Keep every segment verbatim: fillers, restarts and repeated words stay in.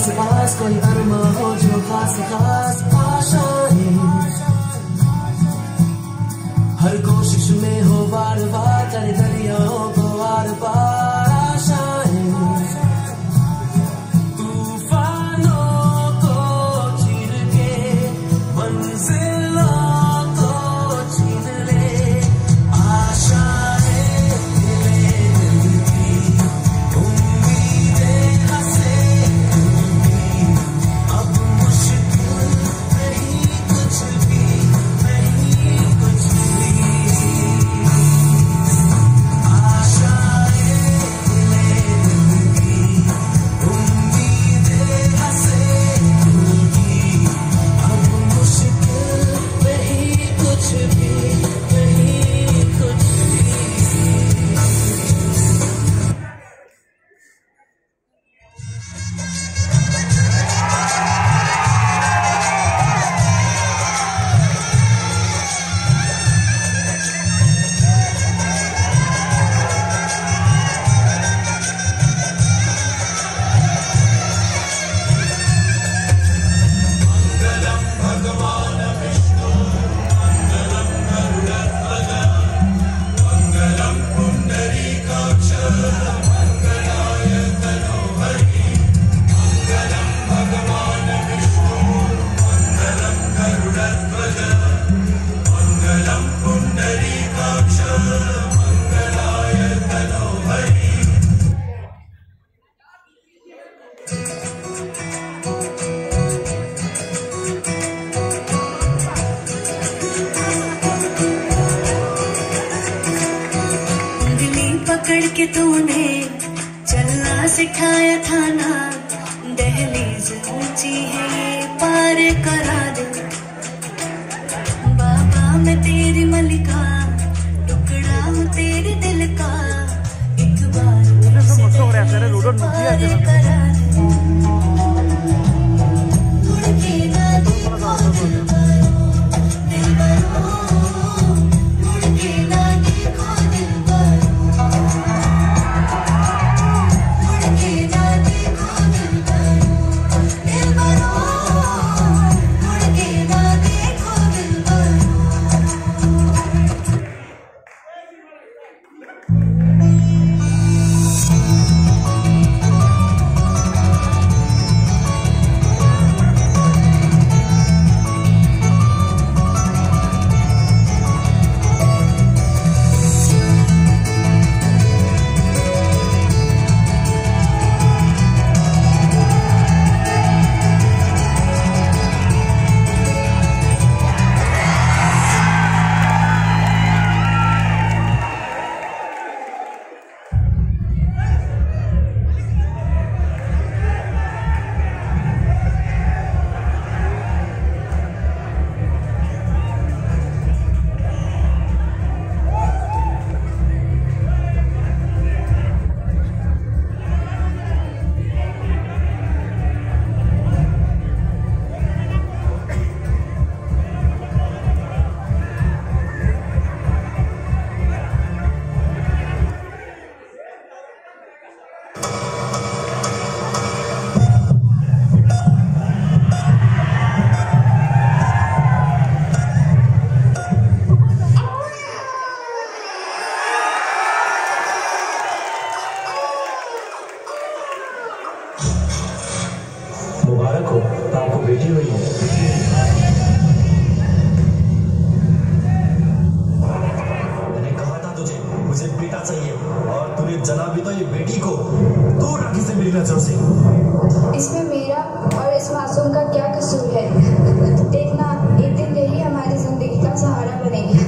आस पास कोई अरमा हो जो खास खास आशाएं, हर कोशिश में हो बार बार करे दरियाओं को आर पार आशाएं, तूफानों को चीर के मंजिलों को छीन ले आशाएं, दिल की उम्मीदें हंसे उम्मीद, अब मुश्किल नहीं कुछ भी, नहीं कुछ भी। पकड़ के तूने चलना सिखाया था ना, दहलीज ऊंची है ये पार करा दे। बाबा मैं तेरी मलिका, टुकड़ा हूँ तेरे दिल का, एक बार से पार करा दे। उड़ के ना देखो दिल भरो, दिल भरो, उड़ के ना देखो दिल भरो, उड़ के ना देखो दिल भरो, दिल भरो, उड़ के ना देखो दिल भरो। मुबारक हो, आपको बेटी हुई है। मैंने कहा था तुझे, मुझे बेटा चाहिए, और तूने जना भी तो ये बेटी को। दूर रख इसे मेरी नजरों से। इसमें मेरा और इस मासूम का क्या कसूर है? देखना, एक दिन यही हमारी जिंदगी का सहारा बनेगी।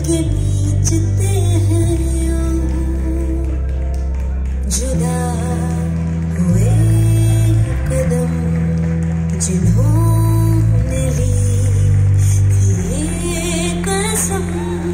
के खींचते हैं यूं, जुदा हुए कदम जिन्होंने ली थी ये कसम।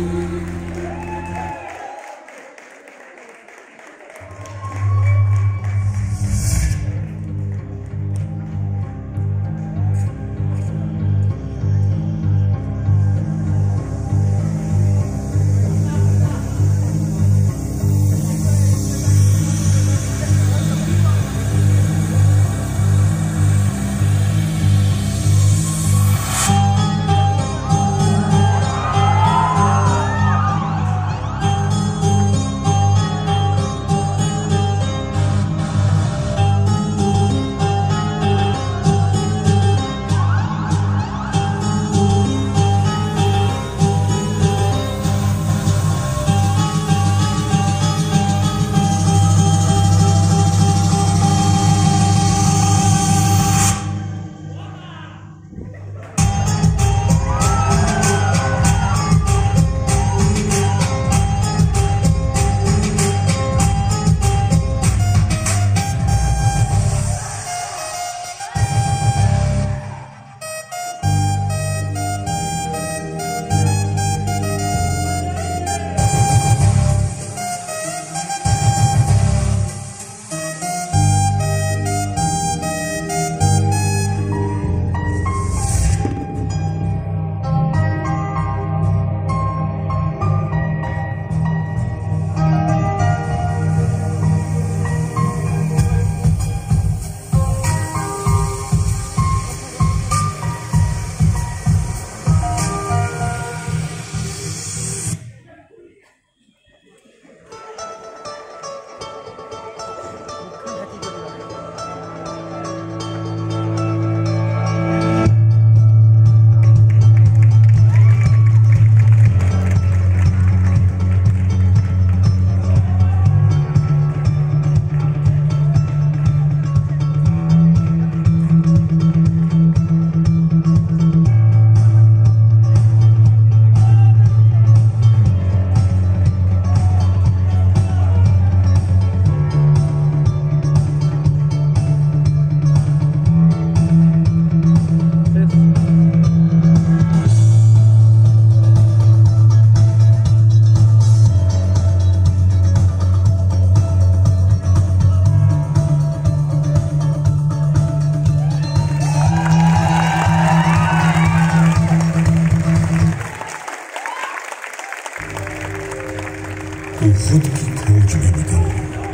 खुद की खोज में निकल,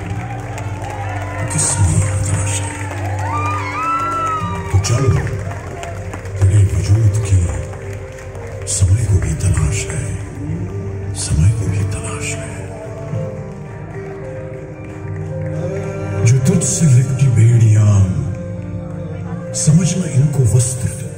किसमें हताश है तो चल, तेरे वजूद की समय को भी तलाश है, समय को भी तलाश है। जो तुझसे लिपटी बेड़ियां, समझना इनको वस्त्र तू,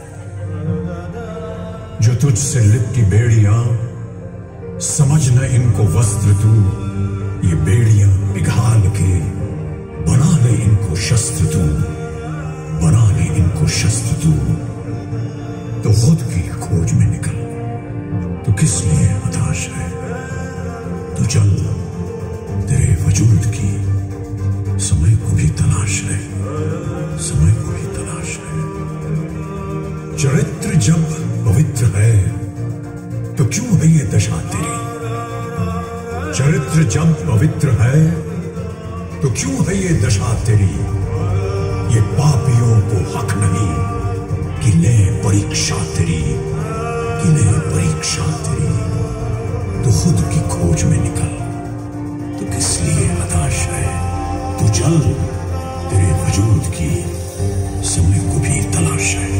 जो तुझसे लिपटी बेड़ियां, समझना इनको वस्त्र तू। ये बेड़ियां पिघाल के बना ले इनको शस्त्र तू, बना ले इनको शस्त्र तू। तो खुद की खोज में निकल, तो किस लिए हताश है तो चल, तेरे वजूद की समय को भी तलाश है, समय को भी तलाश है। चरित्र जब पवित्र है तो क्यों है ये दशा तेरी, चरित्र जब पवित्र है तो क्यों है ये दशा तेरी। ये पापियों को हक नहीं कि ले परीक्षा तेरी, कि ले परीक्षा तेरी। तो खुद की खोज में निकल, तो किस लिए हताश है तो चल, तेरे वजूद की समय को भी तलाश है।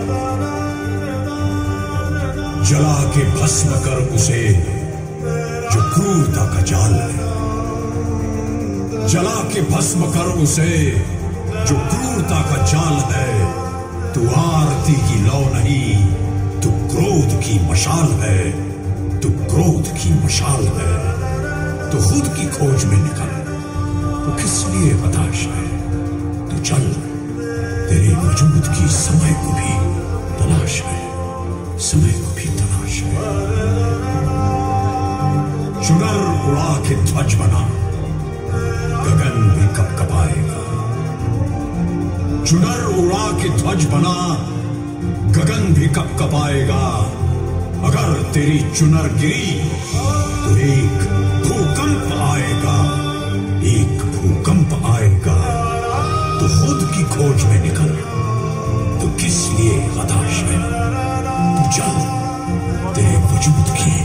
जला के भस्म कर उसे जो क्रूरता का जाल है, जला के भस्म कर उसे जो क्रूरता का जाल है। तू आरती की लौ नहीं, तू क्रोध की मशाल है, तू क्रोध की मशाल है। तो खुद की खोज में निकल, तो किस लिए हताश है तो चल, तेरे वजूद की समय को भी तलाश है, समय को भी तलाश है। चुनर उड़ा के ध्वज बना, गगन भी कपकपाएगा। चुनर उड़ा के ध्वज बना, गगन भी कपकपाएगा। अगर तेरी चुनर गिरी तो एक भूकंप आएगा, एक भूकंप आएगा। तो खुद की खोज में निकल, तो किस लिए हताश है? तू चल, तेरे वजूद की